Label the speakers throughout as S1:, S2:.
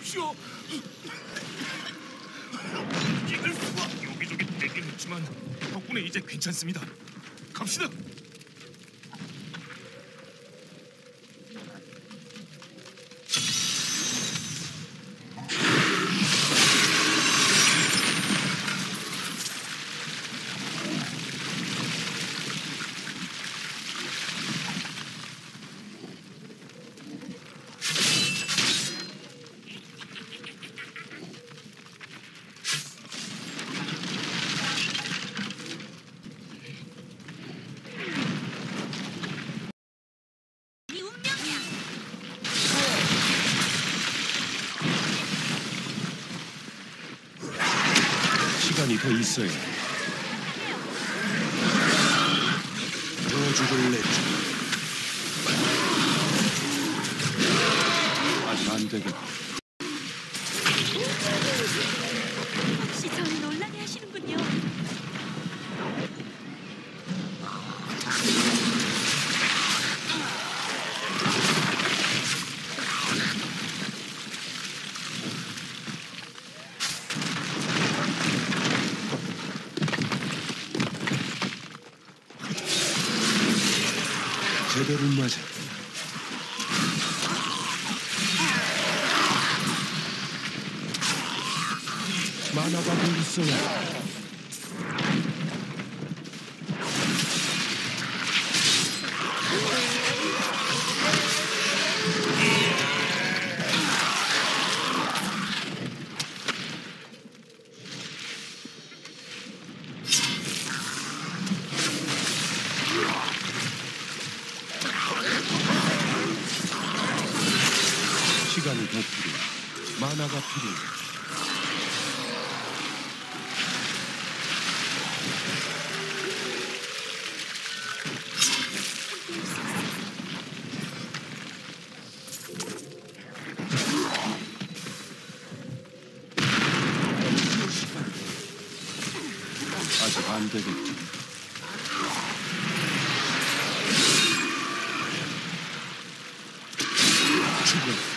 S1: 도와주십시오. 이럴 수가. 여기저기 떼긴 했지만 덕분에 이제 괜찮습니다. 갑시다.
S2: 시간이 더 있어야 해. 저주를 내줘. 아직 안 되겠다.
S3: 혹시 저를 논란해 하시는군요.
S2: 제대로 맞아. 만화가 더 있어야 해. 시간이 더 필요해. 만화가 필요해. 아직 안 되겠지. 죽어.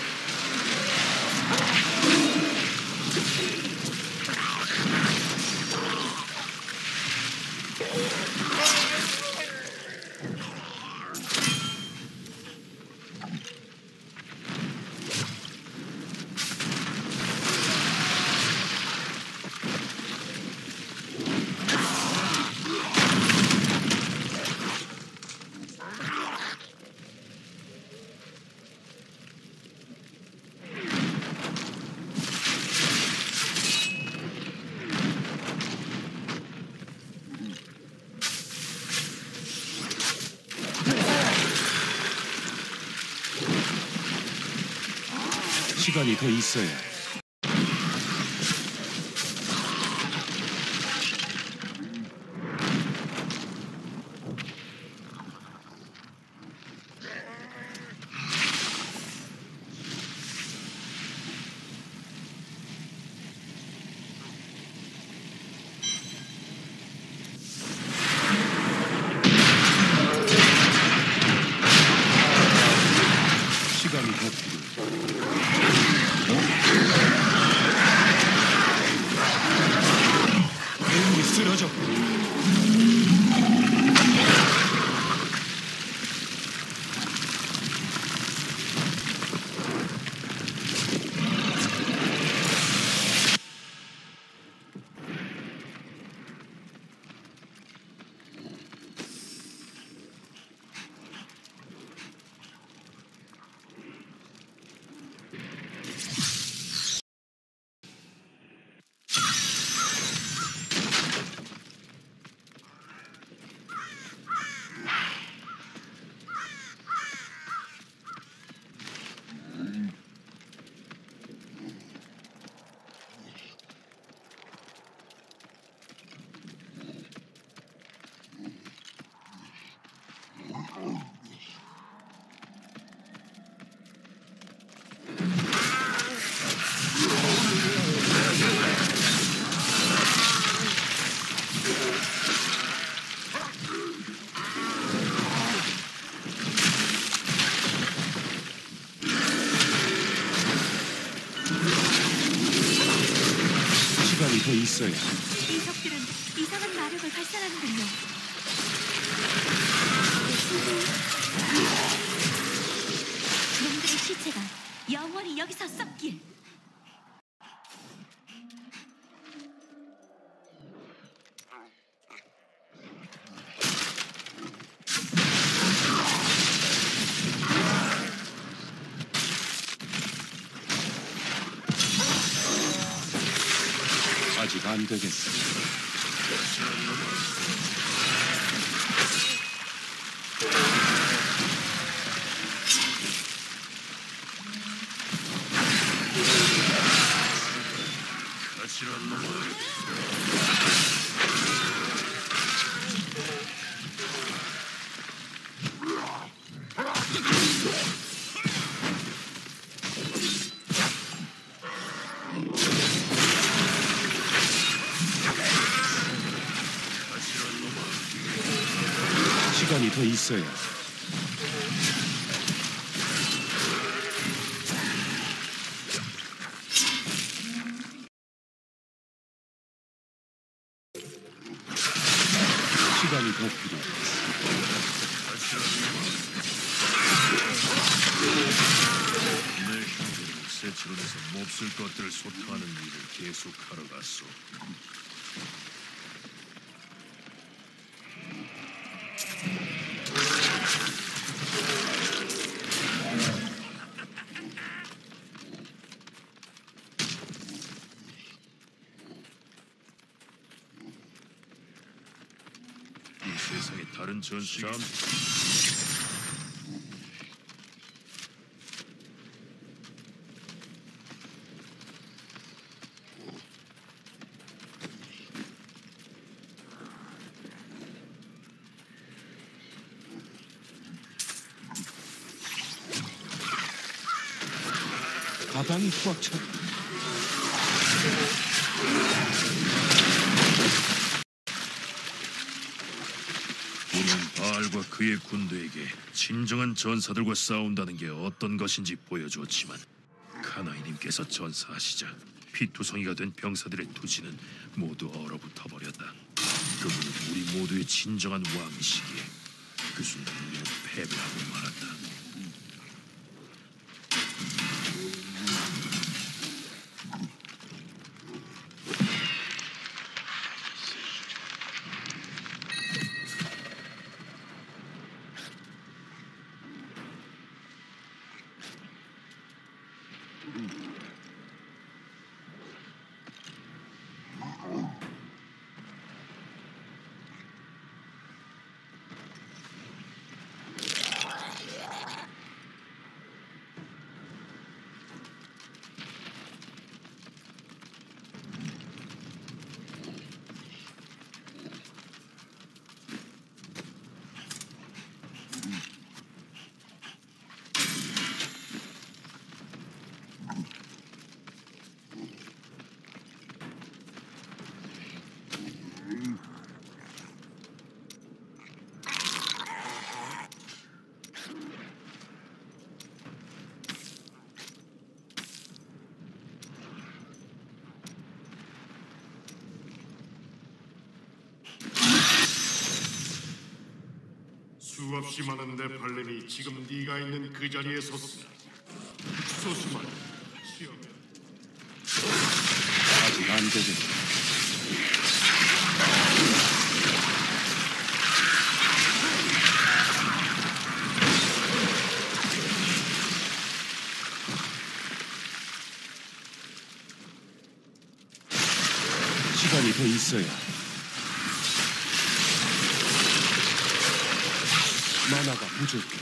S2: 시간이 더 있어야 해. 시간이 더 필요해. 시간이 더 있어야 해.
S3: 이 적들은 이상한 마력을 발산하는군요. 놈들의 시체가 영원히 여기서 썩길.
S2: 아직 안 되겠어.
S1: 가시란 놈아.
S2: 시간이 더 있어야 해. 시간이 더 필요해.
S1: 내 형제는 세치론에서 몹쓸 것들을 소탕하는 일을 계속하러 갔소. 이 세상에 다른 전시가
S2: 가방이 꽉 차.
S1: 우리는 바알과 그의 군대에게 진정한 전사들과 싸운다는 게 어떤 것인지 보여주었지만 카나이님께서 전사하시자 피투성이가 된 병사들의 투지는 모두 얼어붙어 버렸다. 그분은 우리 모두의 진정한 왕이시기에 그 순간 우리는 패배하고 말았다.
S4: 수없이 많은 네팔렘이 지금 네가 있는 그 자리에 섰으니 소수만 시험해.
S2: 아직 안 되겠어. 시간이 더 있어야 해. 만화가 부족해.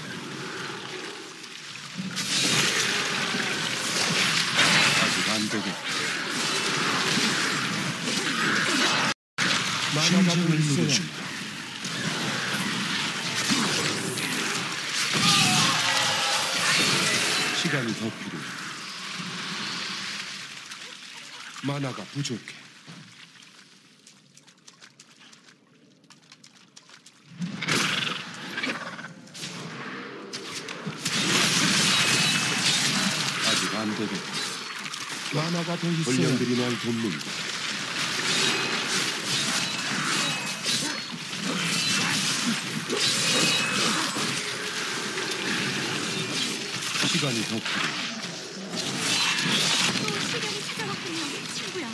S2: 아직 안 되겠다. 만화가 더 있어야 해. 시간이 더 필요해. 만화가 부족해. 아직 안 되겠다. 만화가 더 있어야 훈련들이 날 돕는다. 시간이 더 필요해.
S3: 또 시련이 찾아왔군요, 친구야.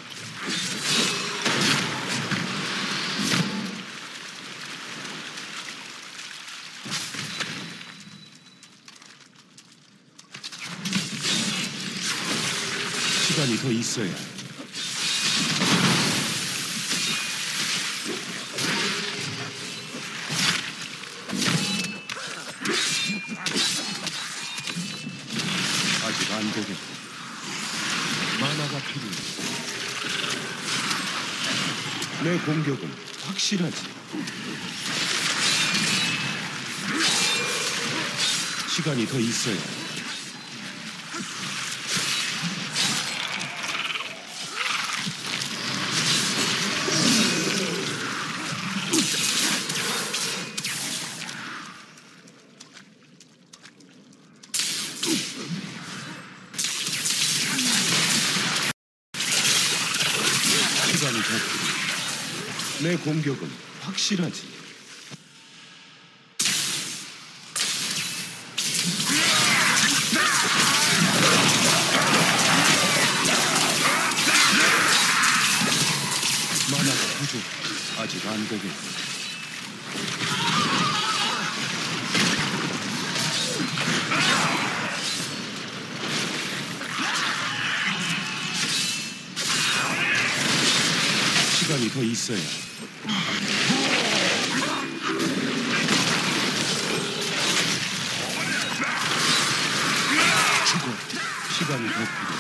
S2: 시간이 더 있어야 해. 아직 안 되겠고. 만화가 필요해. 내 공격은 확실하지. 시간이 더 있어야 해. 시간이 더 필요해. 내 공격은 확실하지. 만화가 부족해. 아직 안 되겠고. 시간이 더 있어야 해. 죽어. 시간이 더 필요해.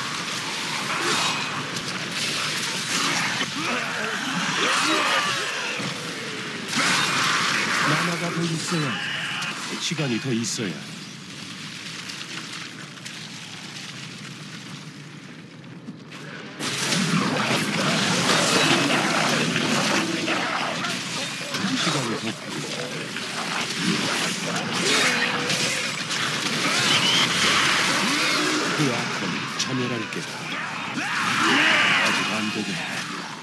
S2: 만화가 더 있어야 해. 시간이 더 있어야 해. 시간이 더 필요해. 그 악함을 참여할 게다. 아직 안 되겠다.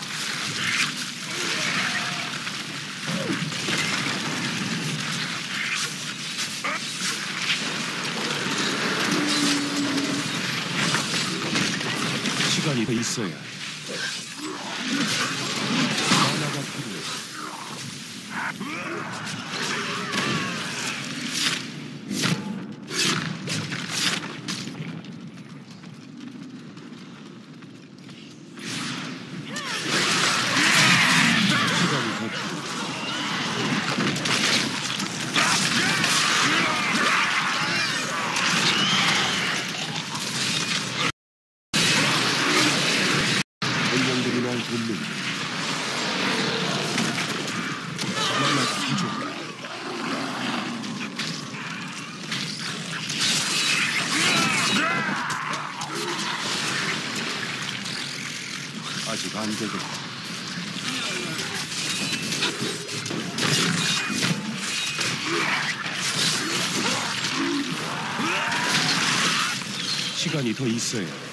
S2: 시간이 더 있어야 해. 만화가 필요해. 시간이 더 필요해. 운명들이 날 돕는다. 만화가 부족해. 아직 안 되겠다. 시간이 더 있어야 해.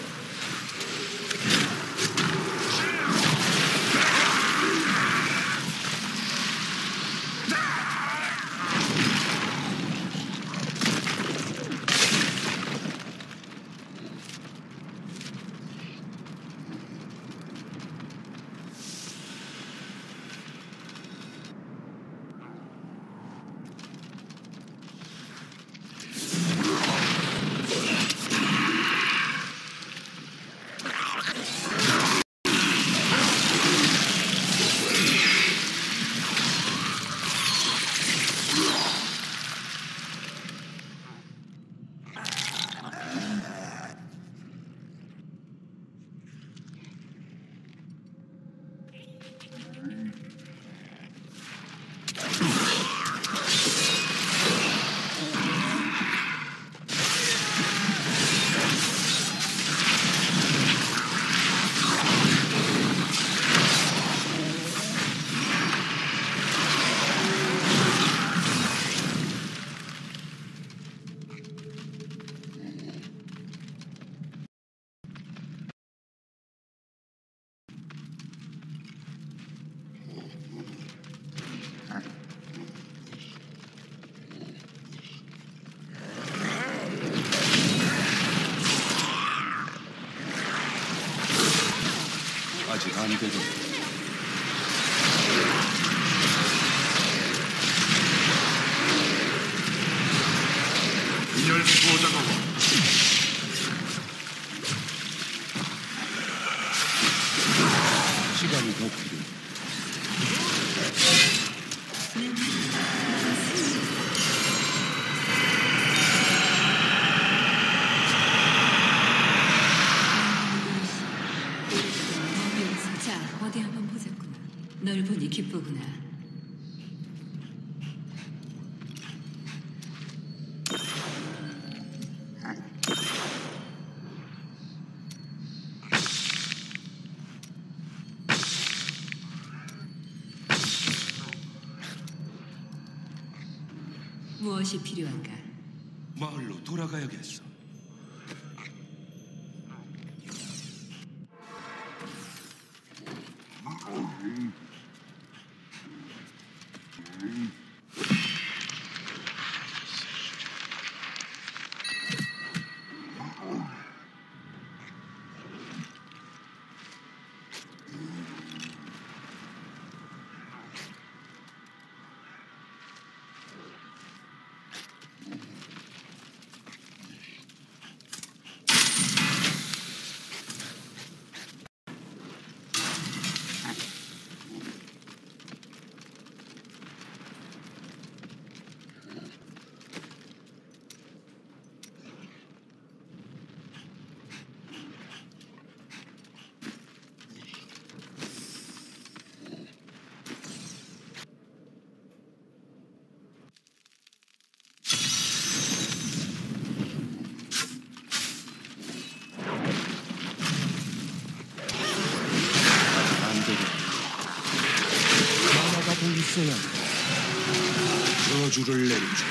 S2: 아직 안 되겠다.
S4: 균열 수호자가 와.
S2: 시간이 더 필요해.
S5: 자, 어디 한번 보자꾸나. 널 보니 기쁘구나. 무엇이 필요한가?
S2: 마을로 돌아가야겠어. 만화가 더 있어야 해. 저주를 내리죠.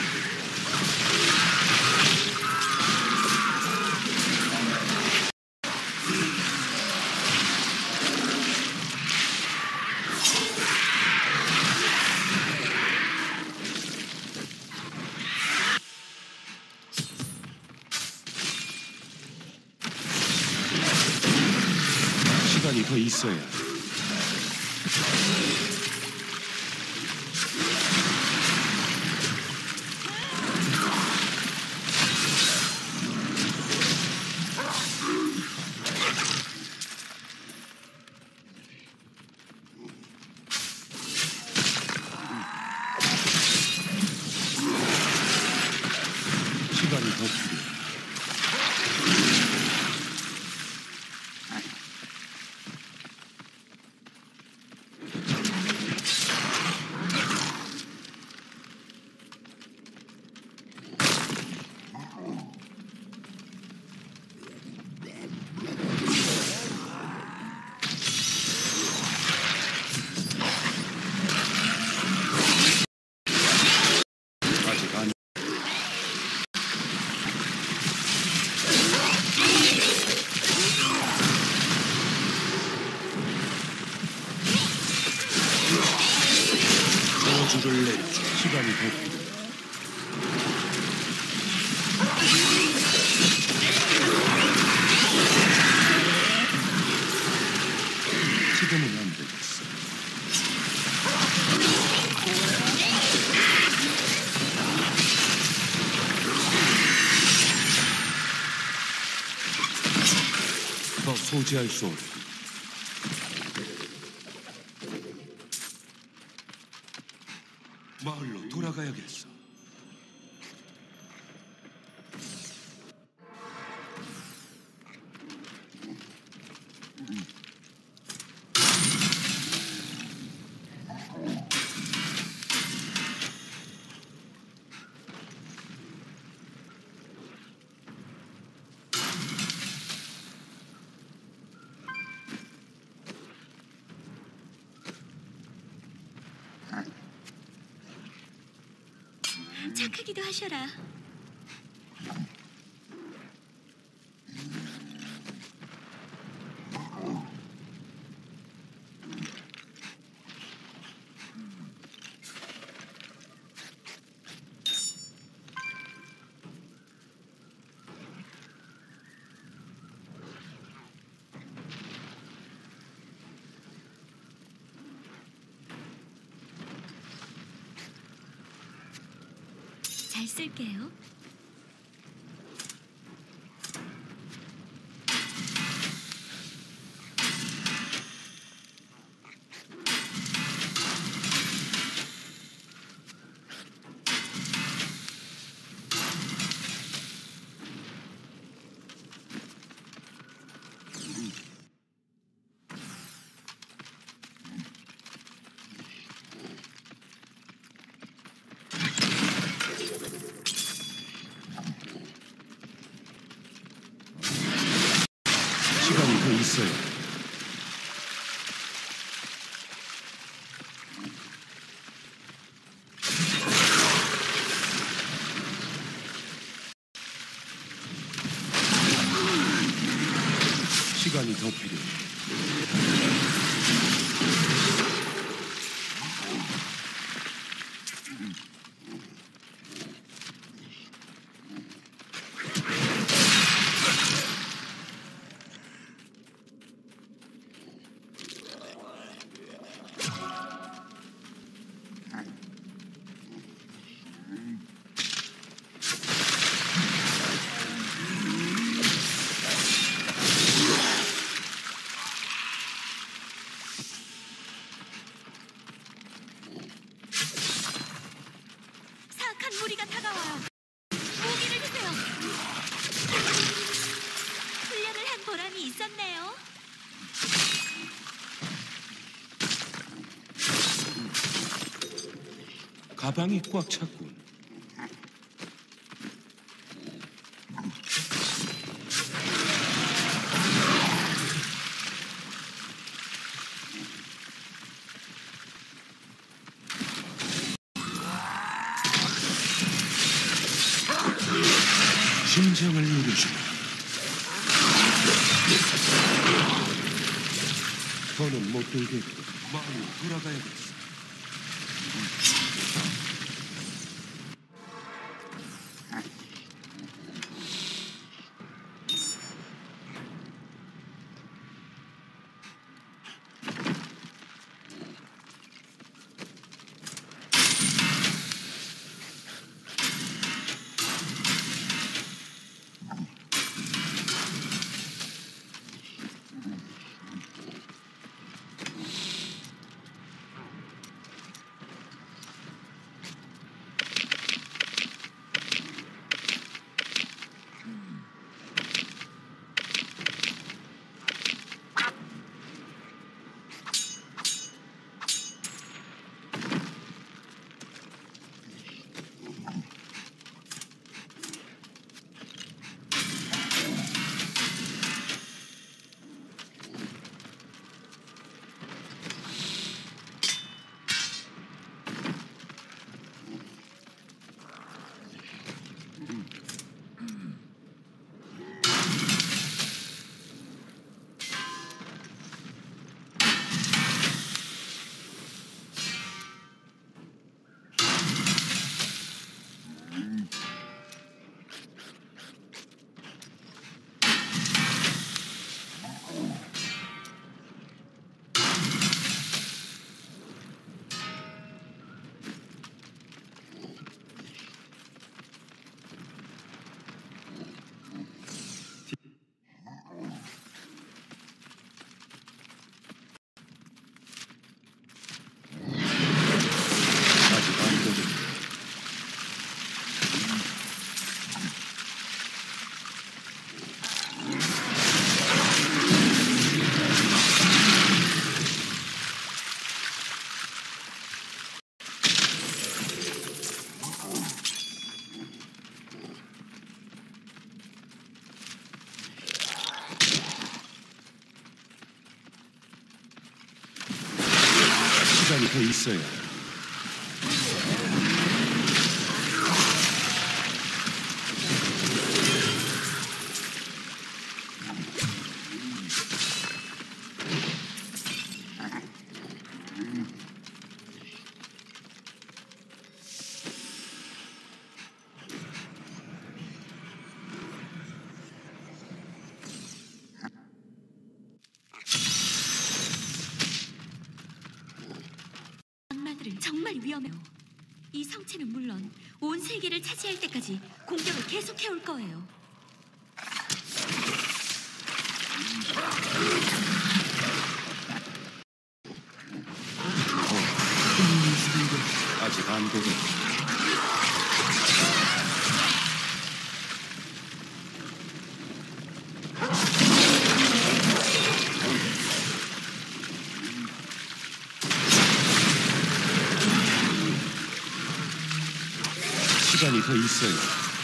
S2: 시간이 더 있어야 해. 시간이 더 필요해. 아직 안 저주를 내리죠. 시간이 더 필요해. 지금은 안 되겠어. 더 소지할 수 없고. 마을로 돌아가야겠어.
S3: 착하기도 하셔라. 쓸게요.
S2: 시간이 더 있어요. 시간이 더 필요해.
S3: 사악한 무리가 다가와요. 무기를 드세요. 훈련을 한 보람이 있었네요.
S2: 가방이 꽉 찼군. 심장을 누르시고 더는 못 들겠고 마음이 돌아가야겠어. 아직 안 되겠네. 시간이 더 있어야 해.
S3: 악마들은 정말 위험해요. 이 성체는 물론 온 세계를 차지할 때까지 공격을 계속해올 거예요.
S2: 아직 안 되겠다. 시간이 더 있어요.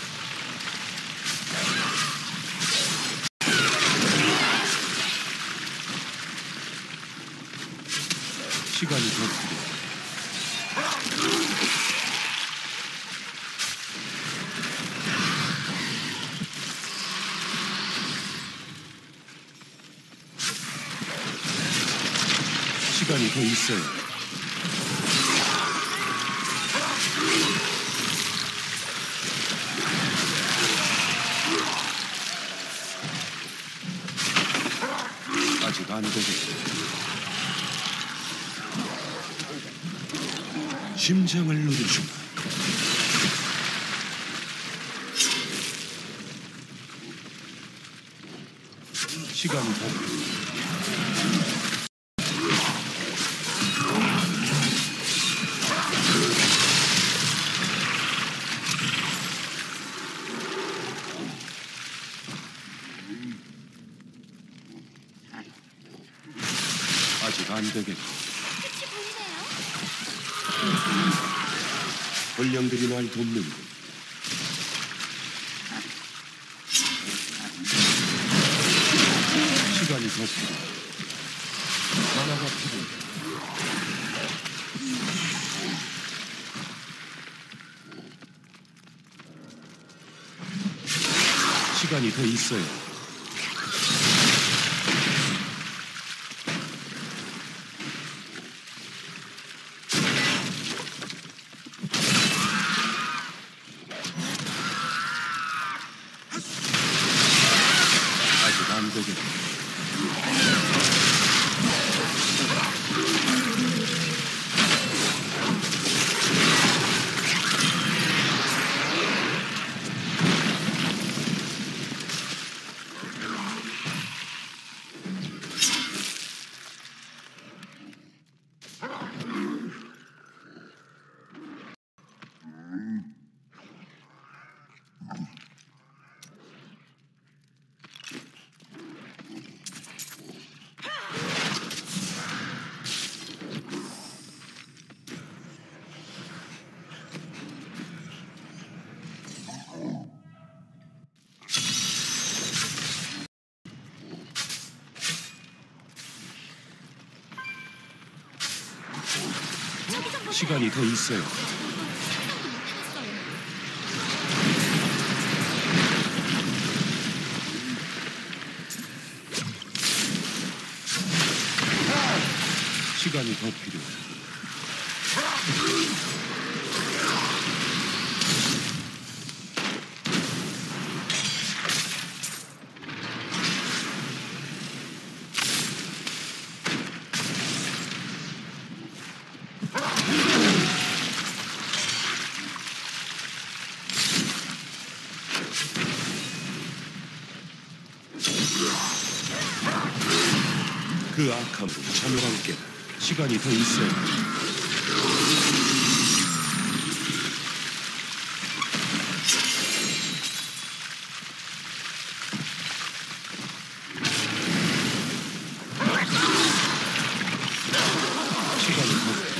S2: 시간이 더 필요해. 시간이 더 있어요. 아직 안 되겠다. 심장을 누르주마. 시간이 더 아직 안 되겠다.
S3: 끝이 보이네요.
S2: 벌령들이 날 돕는군. 시간이 더 필요해. 만화가 필요해. 시간이 더 있어요. 아직 안 되겠다. 시간이 더 있어요. 시간이 더 필요해. 그 악함으로 참여할 게 시간이 더 있어요. 시간이 더 필요해.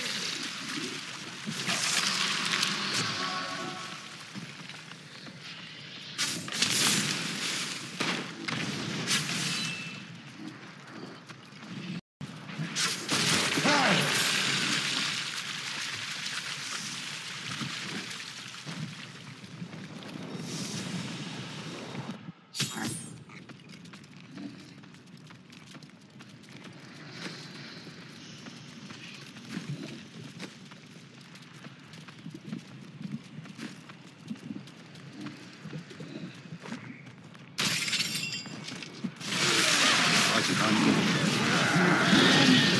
S2: 아직 안 되겠다.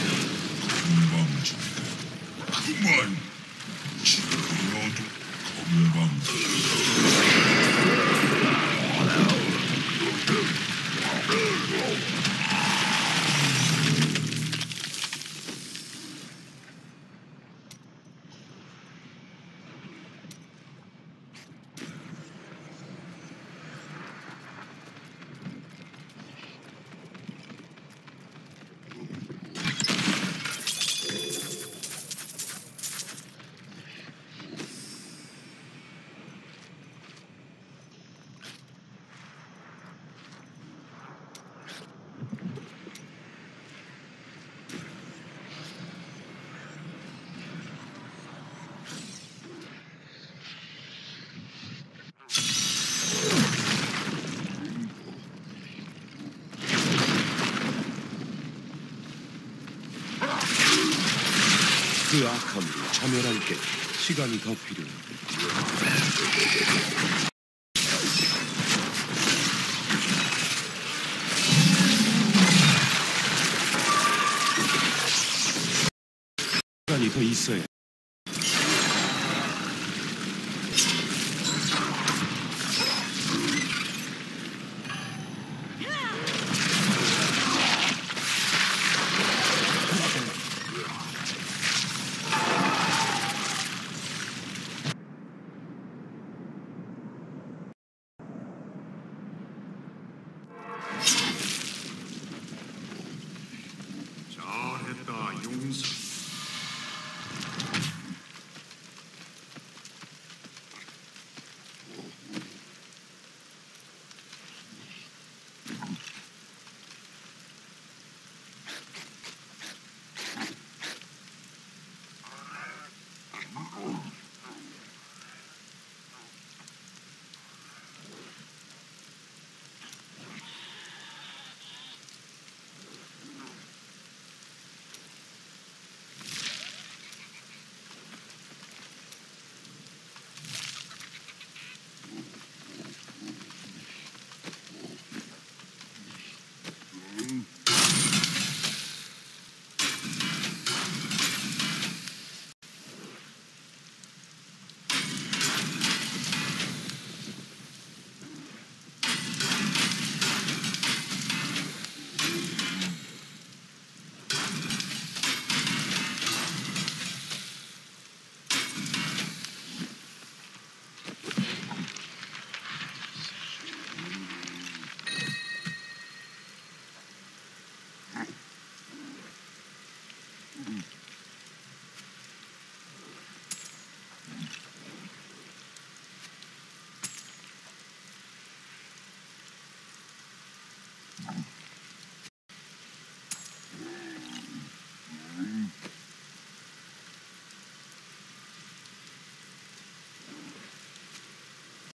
S6: 그만 지금 너도
S2: 그 악함으로 자멸할 게 시간이 더 필요해. 시간이 더 있어야 해.
S4: 잘했다, 용사.